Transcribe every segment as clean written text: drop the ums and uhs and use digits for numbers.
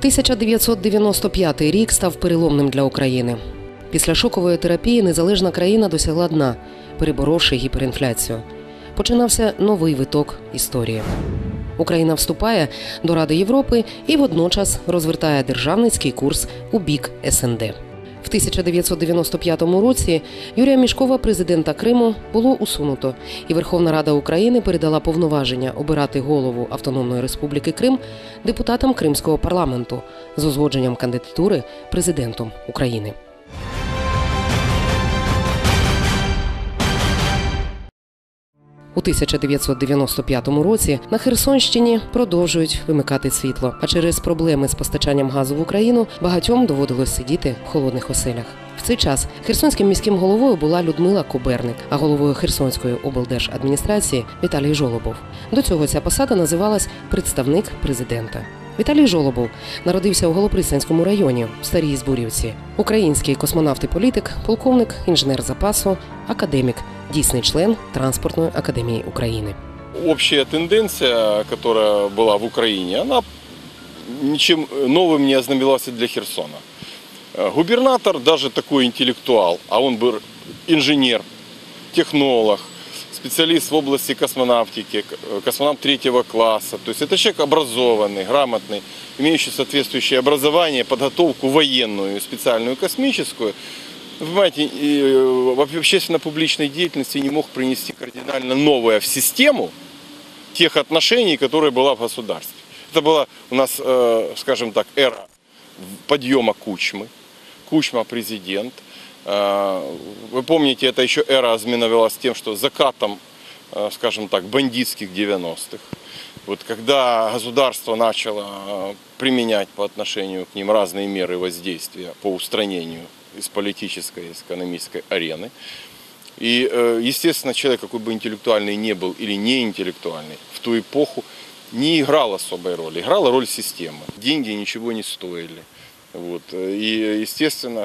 1995 рік став переломним для України. Після шокової терапії незалежна країна досягла дна, переборовши гіперінфляцію. Починався новий виток історії. Україна вступає до Ради Європи і водночас розвертає державницький курс у бік СНД. В 1995 році Юрія Мішкова, президента Криму, було усунуто, і Верховна Рада України передала повноваження обирати голову Автономної Республіки Крим депутатам Кримського парламенту з узгодженням кандидатури президентом України. У 1995 році на Херсонщині продовжують вимикати світло, а через проблеми з постачанням газу в Україну багатьом доводилось сидіти в холодних оселях. В цей час херсонським міським головою була Людмила Коберник, а головою Херсонської облдержадміністрації Віталій Жолобов. До цього ця посада називалась «представник президента». Віталій Жолобов народився у Голопристанському районі, в Старій Збурівці. Український космонавт і політик, полковник, інженер запасу, академік, дійсний член Транспортної академії України. Общая тенденция, которая была в Украине, она ничем новым не ознаменовалась для Херсона. Губернатор, даже такой интеллектуал, а он был инженер, технолог, специалист в области космонавтики, космонавт 3 класса. То есть это человек образованный, грамотный, имеющий соответствующее образование, подготовку военную, специальную космическую. Вы понимаете, в общественно-публичной деятельности не мог принести кардинально новое в систему тех отношений, которые была в государстве. Это была у нас, скажем так, эра подъема Кучмы. Кучма президент. Вы помните, это еще эра ознаменовалась тем, что закатом, скажем так, бандитских 90-х. Вот когда государство начало применять по отношению к ним разные меры воздействия по устранению из политической, из экономической арены. И, естественно, человек, какой бы интеллектуальный не был или не интеллектуальный, в ту эпоху не играл особой роли. Играла роль системы. Деньги ничего не стоили. Вот. И естественно,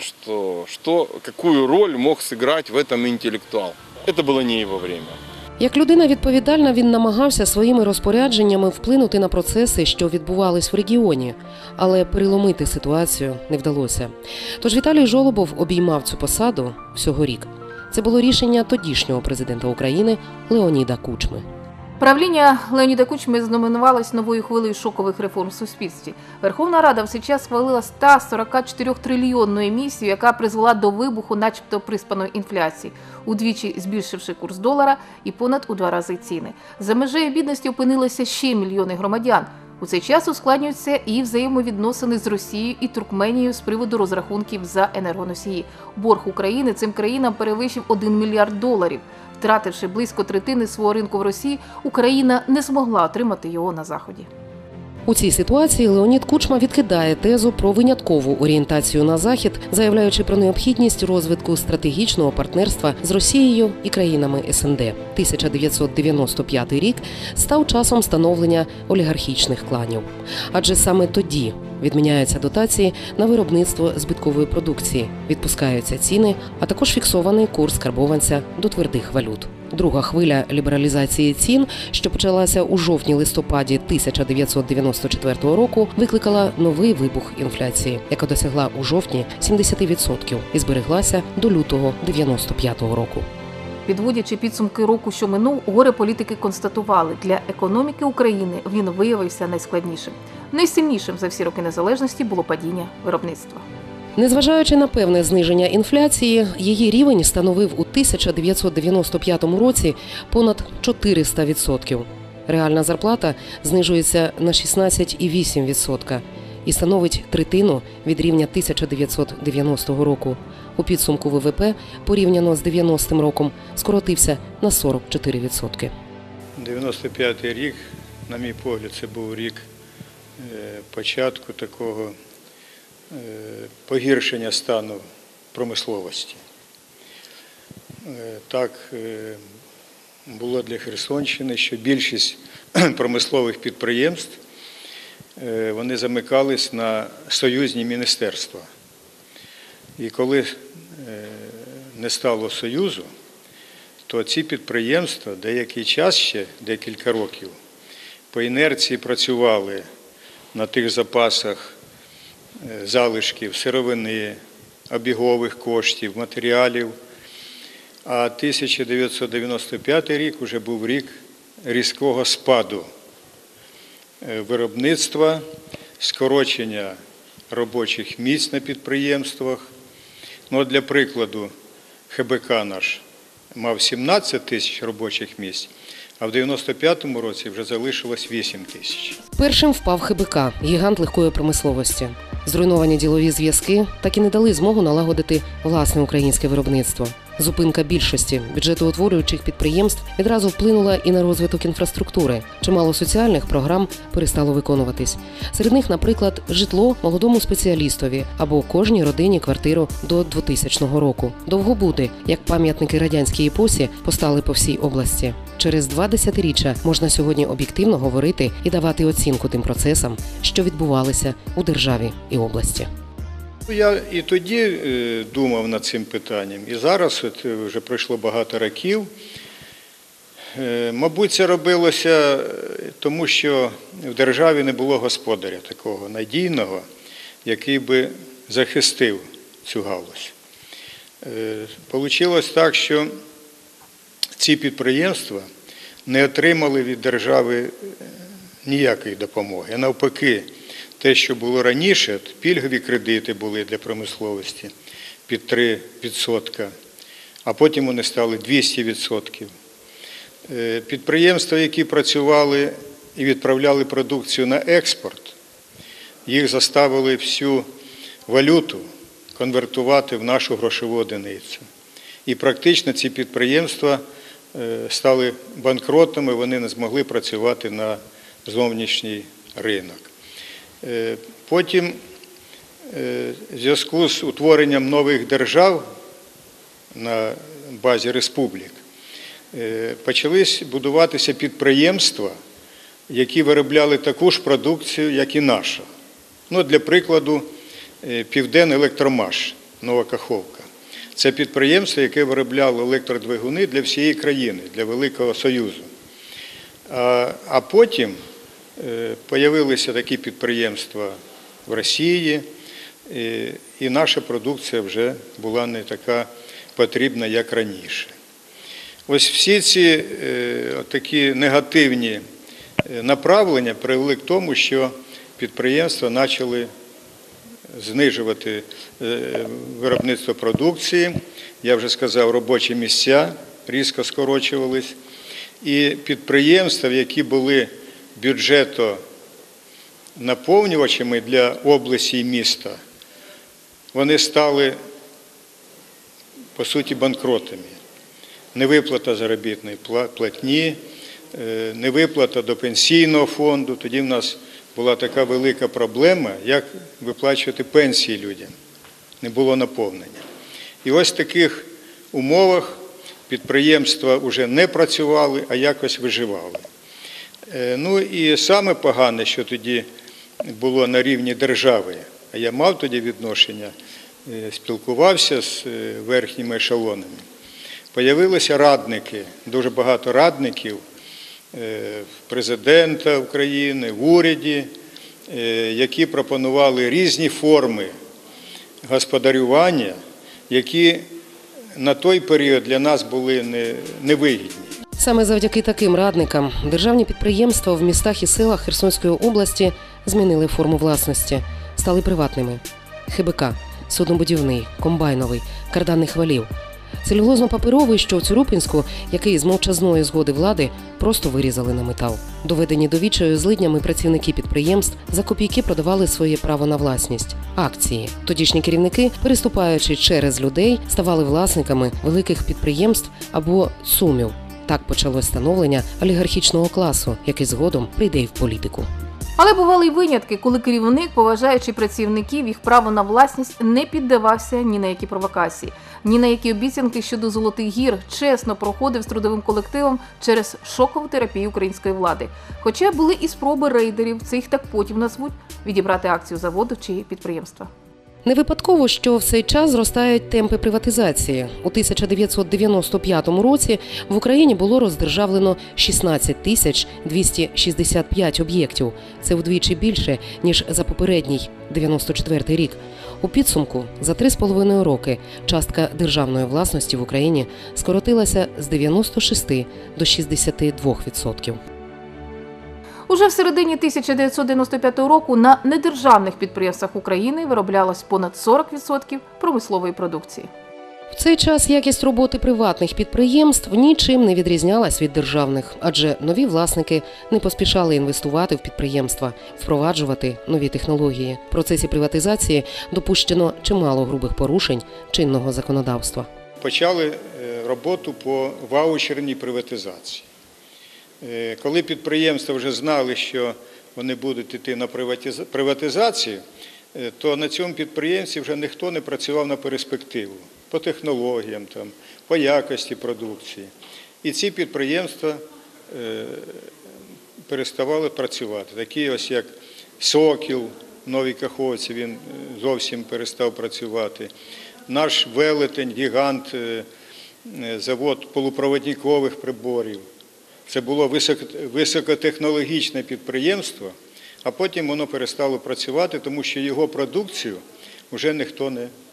какую роль мог сыграть в этом интеллектуал. Это было не его время. Як людина відповідальна, він намагався своїми розпорядженнями вплинути на процеси, що відбувались в регіоні, але переломити ситуацію не вдалося. Тож Віталій Жолобов обіймав цю посаду всього рік. Це було рішення тодішнього президента України Леоніда Кучми. Правління Леоніда Кучми знаменувалось новою хвилею шокових реформ в суспільстві. Верховна Рада в цей час схвалила 144-трильйонну емісію, яка призвела до вибуху начебто приспаної інфляції, удвічі збільшивши курс долара і понад у 2 рази ціни. За межею бідності опинилися ще мільйони громадян. У цей час ускладнюються і взаємовідносини з Росією і Туркменією з приводу розрахунків за енергоносії. Борг України цим країнам перевищив $1 мільярд. Втративши близько третини свого ринку в Росії, Україна не змогла отримати його на Заході. У цій ситуації Леонід Кучма відкидає тезу про виняткову орієнтацію на Захід, заявляючи про необхідність розвитку стратегічного партнерства з Росією і країнами СНД. 1995 рік став часом становлення олігархічних кланів. Адже саме тоді відміняються дотації на виробництво збиткової продукції, відпускаються ціни, а також фіксований курс карбованця до твердих валют. Друга хвиля лібералізації цін, що почалася у жовтні-листопаді 1994 року, викликала новий вибух інфляції, яка досягла у жовтні 70% і збереглася до лютого 1995 року. Підводячи підсумки року, що минув, горе-політики констатували, для економіки України він виявився найскладнішим. Найсильнішим за всі роки незалежності було падіння виробництва. Незважаючи на певне зниження інфляції, її рівень становив у 1995 році понад 400%. Реальна зарплата знижується на 16,8% і становить третину від рівня 1990 року. У підсумку ВВП, порівняно з 90-м роком, скоротився на 44%. 95-й рік, на мій погляд, це був рік початку такого погіршення стану промисловості. Так було для Херсонщини, що більшість промислових підприємств вони замикались на союзні міністерства. І коли не стало Союзу, то ці підприємства деякий час ще, декілька років, по інерції працювали на тих запасах залишків сировини, обігових коштів, матеріалів. А 1995 рік вже був рік різкого спаду виробництва, скорочення робочих місць на підприємствах. Ну, для прикладу, ХБК наш мав 17 тисяч робочих місць, а в 95-му році вже залишилось 8 тисяч. Першим впав ХБК – гігант легкої промисловості. Зруйновані ділові зв'язки так і не дали змогу налагодити власне українське виробництво. Зупинка більшості бюджетоутворюючих підприємств відразу вплинула і на розвиток інфраструктури. Чимало соціальних програм перестало виконуватись. Серед них, наприклад, житло молодому спеціалістові або кожній родині квартиру до 2000 року. Довгобуди, як пам'ятники радянській епосі, постали по всій області. Через 2 десятиріччя можна сьогодні об'єктивно говорити і давати оцінку тим процесам, що відбувалися у державі і області. Я і тоді думав над цим питанням, і зараз вже пройшло багато років. Мабуть, це робилося тому, що в державі не було господаря такого надійного, який би захистив цю галузь. Получилось так, що ці підприємства не отримали від держави ніякої допомоги. А навпаки, те, що було раніше, пільгові кредити були для промисловості під 3%, а потім вони стали 200%. Підприємства, які працювали і відправляли продукцію на експорт, їх заставили всю валюту конвертувати в нашу грошову одиницю. І практично ці підприємства стали банкротами, вони не змогли працювати на зовнішній ринок. Потім, в зв'язку з утворенням нових держав на базі республік, почались будуватися підприємства, які виробляли таку ж продукцію, як і наша. Ну, для прикладу, Південелектромаш, Нова Каховка. Це підприємство, яке виробляло електродвигуни для всієї країни, для Великого Союзу. А потім з'явилися такі підприємства в Росії, і наша продукція вже була не така потрібна, як раніше. Ось всі ці такі негативні направлення привели к тому, що підприємства почали знижувати виробництво продукції. Я вже сказав, робочі місця різко скорочувались. І підприємства, які були бюджетонаповнювачами для області і міста, вони стали, по суті, банкротами. Невиплата заробітної платні, невиплата до пенсійного фонду. Тоді в нас була така велика проблема, як виплачувати пенсії людям. Не було наповнення. І ось в таких умовах підприємства вже не працювали, а якось виживали. Ну і саме погане, що тоді було на рівні держави, а я мав тоді відношення, спілкувався з верхніми ешелонами. Появилися радники, дуже багато радників президента України, в уряді, які пропонували різні форми господарювання, які на той період для нас були невигідні. Саме завдяки таким радникам державні підприємства в містах і селах Херсонської області змінили форму власності, стали приватними. ХБК, суднобудівний, комбайновий, карданних валів. Целюлозно-паперовий, що в Цюрупинську, який з мовчазної згоди влади просто вирізали на метал. Доведені до відчаю злиднями працівники підприємств за копійки продавали своє право на власність – акції. Тодішні керівники, переступаючи через людей, ставали власниками великих підприємств або ЦУМів. Так почалось становлення олігархічного класу, який згодом прийде й в політику. Але бували й винятки, коли керівник, поважаючи працівників, їх право на власність, не піддавався ні на які провокації, ні на які обіцянки щодо Золотих гір, чесно проходив з трудовим колективом через шокову терапію української влади. Хоча були і спроби рейдерів, це їх так потім назвуть, відібрати акцію заводу чи підприємства. Не випадково, що в цей час зростають темпи приватизації. У 1995 році в Україні було роздержавлено 16 тисяч 265 об'єктів. Це вдвічі більше, ніж за попередній, 94-й рік. У підсумку за 3,5 роки частка державної власності в Україні скоротилася з 96 до 62%. Уже в середині 1995 року на недержавних підприємствах України вироблялось понад 40% промислової продукції. В цей час якість роботи приватних підприємств нічим не відрізнялась від державних, адже нові власники не поспішали інвестувати в підприємства, впроваджувати нові технології. В процесі приватизації допущено чимало грубих порушень чинного законодавства. Почали роботу по ваучерній приватизації. Коли підприємства вже знали, що вони будуть йти на приватизацію, то на цьому підприємстві вже ніхто не працював на перспективу по технологіям, по якості продукції. І ці підприємства переставали працювати. Такі ось як «Сокіл» в Новій Каховці, він зовсім перестав працювати. Наш «Велетень», гігант, завод полупровідникових приборів. Це було високотехнологічне підприємство, а потім воно перестало працювати, тому що його продукцію вже ніхто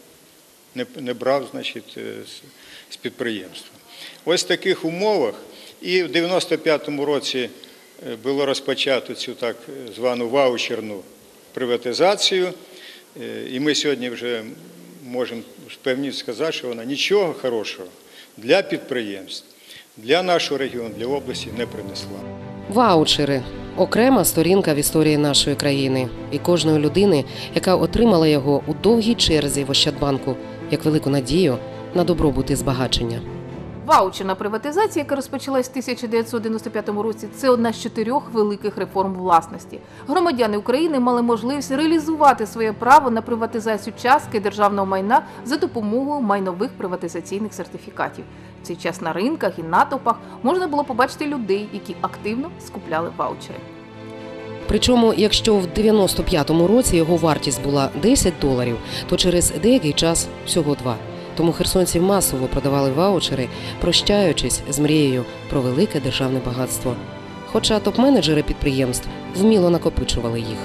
не брав, значить, з підприємства. Ось в таких умовах і в 95-му році було розпочато цю так звану ваучерну приватизацію, і ми сьогодні вже можемо впевнено сказати, що вона нічого хорошого для підприємств, для нашого регіону, для області не принесла. Ваучери – окрема сторінка в історії нашої країни і кожної людини, яка отримала його у довгій черзі в Ощадбанку, як велику надію на добробут і збагачення. Ваучерна приватизація, яка розпочалась в 1995 році, це одна з 4 великих реформ власності. Громадяни України мали можливість реалізувати своє право на приватизацію частки державного майна за допомогою майнових приватизаційних сертифікатів. В цей час на ринках і натовпах можна було побачити людей, які активно скупляли ваучери. Причому, якщо в 95-му році його вартість була $10, то через деякий час всього 2. Тому херсонці масово продавали ваучери, прощаючись з мрією про велике державне багатство. Хоча топ-менеджери підприємств вміло накопичували їх.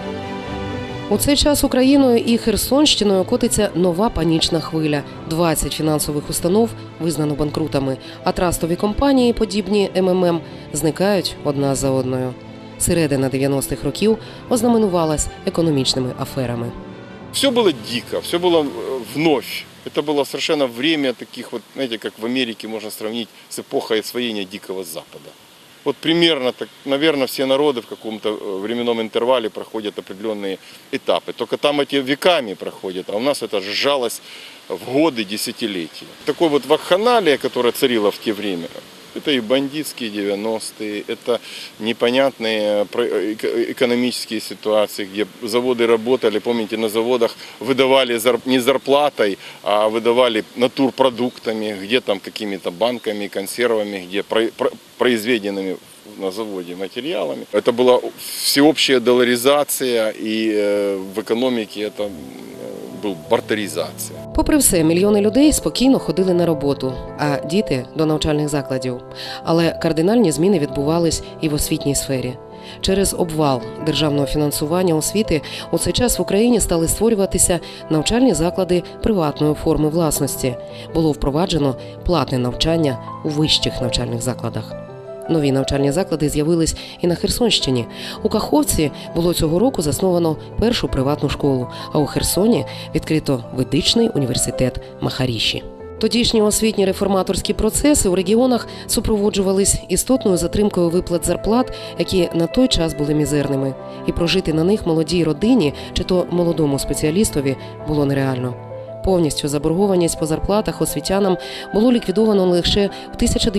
У цей час Україною і Херсонщиною котиться нова панічна хвиля. 20 фінансових установ визнано банкрутами, а трастові компанії, подібні МММ, зникають одна за одною. Середина 90-х років ознаменувалась економічними аферами. Все было дико, все было вновь. Это было совершенно время таких вот, знаете, как в Америке можно сравнить с эпохой освоения Дикого Запада. Вот примерно, так, наверное, все народы в каком-то временном интервале проходят определенные этапы. Только там эти веками проходят, а у нас это сжалось в годы, десятилетия. Такой вот вакханалия, которая царила в те время, это и бандитские 90-е, это непонятные экономические ситуации, где заводы работали, помните, на заводах выдавали не зарплатой, а выдавали натурпродуктами, где там какими-то банками, консервами, где произведенными на заводе материалами. Это была всеобщая долларизация, и в экономике это була бартеризація. Попри все, мільйони людей спокійно ходили на роботу, а діти – до навчальних закладів. Але кардинальні зміни відбувались і в освітній сфері. Через обвал державного фінансування освіти у цей час в Україні стали створюватися навчальні заклади приватної форми власності. Було впроваджено платне навчання у вищих навчальних закладах. Нові навчальні заклади з'явились і на Херсонщині. У Каховці було цього року засновано першу приватну школу, а у Херсоні відкрито Ведичний університет Махаріші. Тодішні освітні реформаторські процеси у регіонах супроводжувались істотною затримкою виплат зарплат, які на той час були мізерними. І прожити на них молодій родині чи то молодому спеціалістові було нереально. Повністю заборгованість по зарплатах освітянам було ліквідовано лише в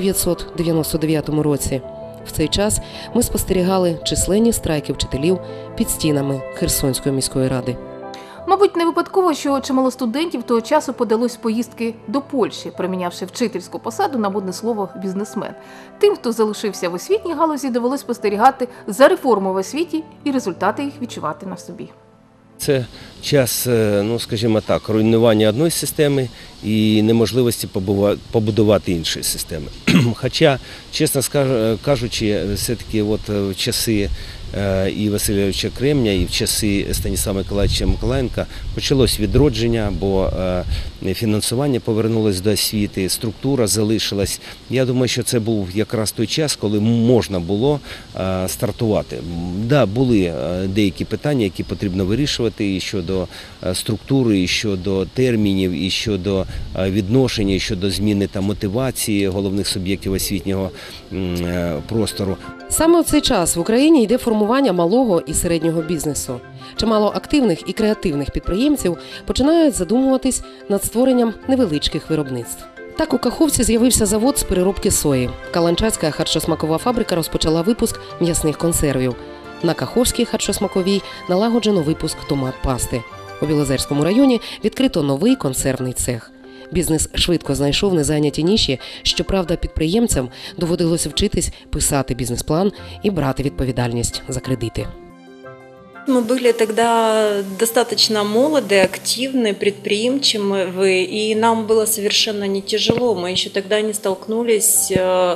1999 році. В цей час ми спостерігали численні страйки вчителів під стінами Херсонської міської ради. Мабуть, не випадково, що чимало студентів того часу подалось в поїздки до Польщі, промінявши вчительську посаду на модне слово «бізнесмен». Тим, хто залишився в освітній галузі, довелось спостерігати за реформою в освіті і результати їх відчувати на собі. Це час, ну скажімо так, руйнування одної системи і неможливості побудувати іншої системи. Хоча, чесно кажучи, все-таки от в часи і Василя Ілліча Кремня, і в часи Станіслава Миколайовича Миколаєнка почалось відродження, бо фінансування повернулось до освіти, структура залишилась. Я думаю, що це був якраз той час, коли можна було стартувати. Да, були деякі питання, які потрібно вирішувати і щодо структури, і щодо термінів, і щодо відношення, і щодо зміни та мотивації головних суб'єктів освітнього простору. Саме в цей час в Україні йде формування малого і середнього бізнесу. Чимало активних і креативних підприємців починають задумуватись над створенням невеличких виробництв. Так у Каховці з'явився завод з переробки сої. Каланчацька харчосмакова фабрика розпочала випуск м'ясних консервів. На Каховській харчосмаковій налагоджено випуск томат-пасти. У Білозерському районі відкрито новий консервний цех. Бізнес швидко знайшов незайняті ніші, щоправда, підприємцям доводилося вчитись писати бізнес-план і брати відповідальність за кредити. Мы были тогда достаточно молоды, активны, предприимчивы, и нам было совершенно не тяжело. Мы еще тогда не столкнулись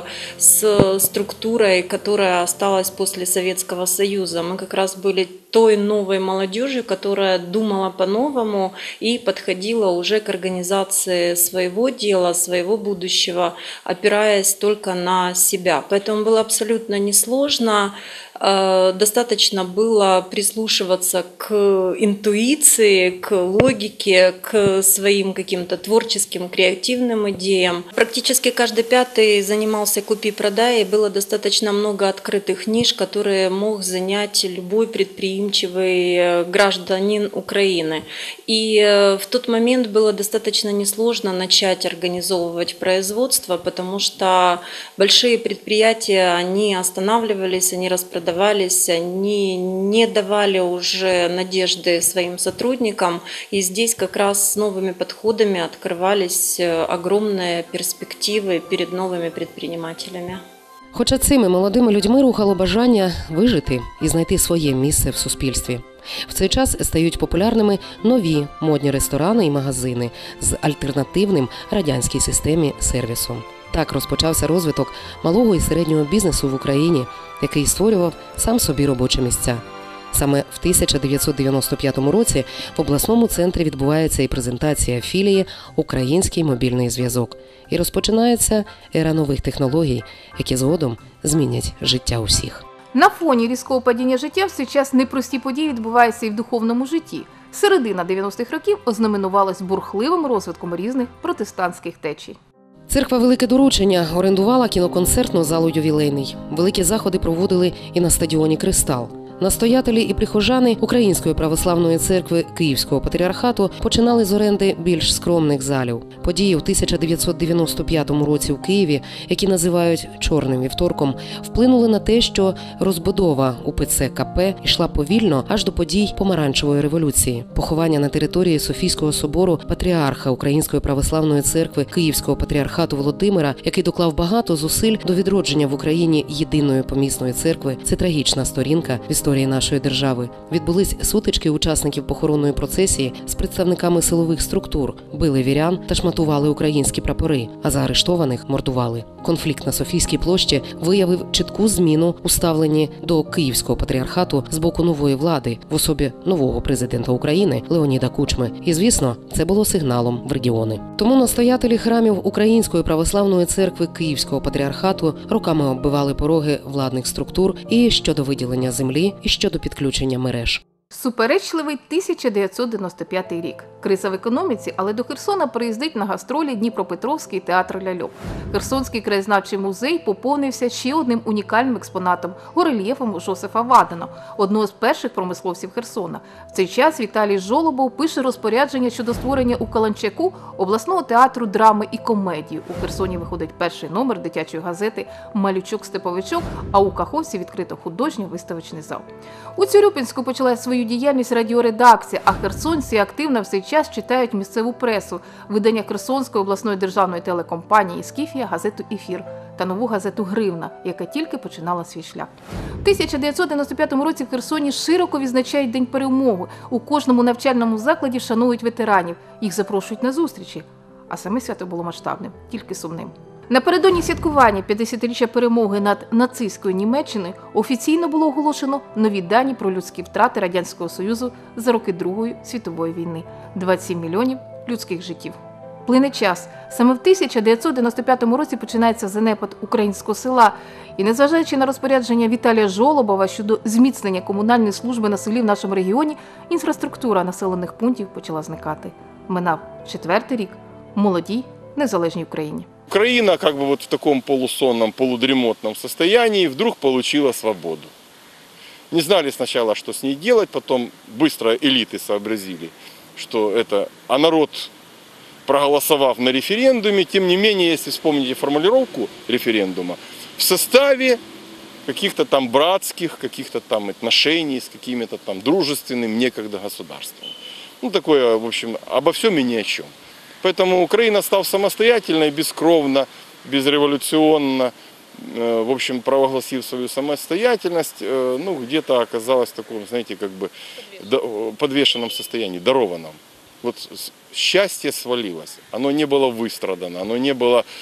с структурой, которая осталась после Советского Союза. Мы как раз были той новой молодежью, которая думала по-новому и подходила уже к организации своего дела, своего будущего, опираясь только на себя. Поэтому было абсолютно несложно. Достаточно было прислушиваться к интуиции, к логике, к своим каким-то творческим, креативным идеям. Практически каждый пятый занимался купи-продай, и было достаточно много открытых ниш, которые мог занять любой предприимчивый гражданин Украины. И в тот момент было достаточно несложно начать организовывать производство, потому что большие предприятия, они останавливались, они распродавались, они не давали уже надежды своим сотрудникам, и здесь как раз с новыми подходами открывались огромные перспективы перед новыми предпринимателями. Хоча цими молодими людьми рухало бажання вижити і знайти своє місце в суспільстві. В цей час стають популярними нові модні ресторани і магазини з альтернативним радянській системі сервісом. Так розпочався розвиток малого і середнього бізнесу в Україні, який створював сам собі робочі місця. Саме в 1995 році в обласному центрі відбувається і презентація філії «Український мобільний зв'язок». І розпочинається ера нових технологій, які згодом змінять життя усіх. На фоні різкого падіння життя в цей час непрості події відбуваються і в духовному житті. Середина 90-х років ознаменувалась бурхливим розвитком різних протестантських течій. Церква «Велике Доручення» орендувала кіноконцертну залу «Ювілейний». Великі заходи проводили і на стадіоні «Кристал». Настоятелі і прихожани Української православної церкви Київського патріархату починали з оренди більш скромних залів. Події у 1995 році в Києві, які називають «Чорним вівторком», вплинули на те, що розбудова УПЦ КП йшла повільно аж до подій Помаранчевої революції. Поховання на території Софійського собору патріарха Української православної церкви Київського патріархату Володимира, який доклав багато зусиль до відродження в Україні єдиної помісної церкви, це трагічна сторінка в історії нашої держави. Відбулись сутички учасників похоронної процесії з представниками силових структур, били вірян та шматували українські прапори, а заарештованих мордували. Конфлікт на Софійській площі виявив чітку зміну у ставленні до Київського патріархату з боку нової влади в особі нового президента України Леоніда Кучми. І, звісно, це було сигналом в регіони. Тому настоятелі храмів Української православної церкви Київського патріархату роками оббивали пороги владних структур і щодо виділення землі, і щодо підключення мереж. Суперечливий 1995 рік. Криза в економіці, але до Херсона приїздить на гастролі Дніпропетровський театр ляльок. Херсонський краєзнавчий музей поповнився ще одним унікальним експонатом – горельєфом Жозефа Вадена, одного з перших промисловців Херсона. В цей час Віталій Жолобов пише розпорядження щодо створення у Каланчаку обласного театру драми і комедії. У Херсоні виходить перший номер дитячої газети «Малючок-Степовичок», а у Каховці відкрито художньо-виставочний зал. У Цюрюпінську почала свою свою діяльність радіоредакція, а херсонці активно в цей час читають місцеву пресу, видання Херсонської обласної державної телекомпанії «Скіфія», газету «Ефір» та нову газету «Гривна», яка тільки починала свій шлях. В 1995 році в Херсоні широко відзначають День перемоги. У кожному навчальному закладі шанують ветеранів, їх запрошують на зустрічі. А саме свято було масштабним, тільки сумним. Напередодні святкування 50-річчя перемоги над нацистською Німеччиною офіційно було оголошено нові дані про людські втрати Радянського Союзу за роки Другої світової війни – 27 мільйонів людських життів. Плине час. Саме в 1995 році починається занепад українського села. І незважаючи на розпорядження Віталія Жолобова щодо зміцнення комунальної служби на селі в нашому регіоні, інфраструктура населених пунктів почала зникати. Минав 4-й рік молодій незалежній Україні. Украина как бы вот в таком полусонном, полудремотном состоянии вдруг получила свободу. Не знали сначала, что с ней делать, потом быстро элиты сообразили, что это... А народ, проголосовав на референдуме, тем не менее, если вспомните формулировку референдума, в составе каких-то там братских, каких-то там отношений с какими-то там дружественным некогда государством. Ну, такое, в общем, обо всем и ни о чем. Поэтому Украина, став самостоятельной, бескровно, безреволюционно, в общем, провозгласив свою самостоятельность, ну, где-то оказалась в таком, знаете, как бы подвешенном состоянии, дарованном. Вот счастье свалилось, оно не было выстрадано, оно не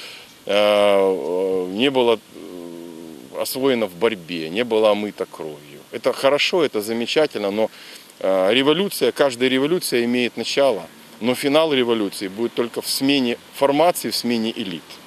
было освоено в борьбе, не было омыто кровью. Это хорошо, это замечательно, но революция, каждая революция имеет начало. Но финал революции будет только в смене формации, в смене элит.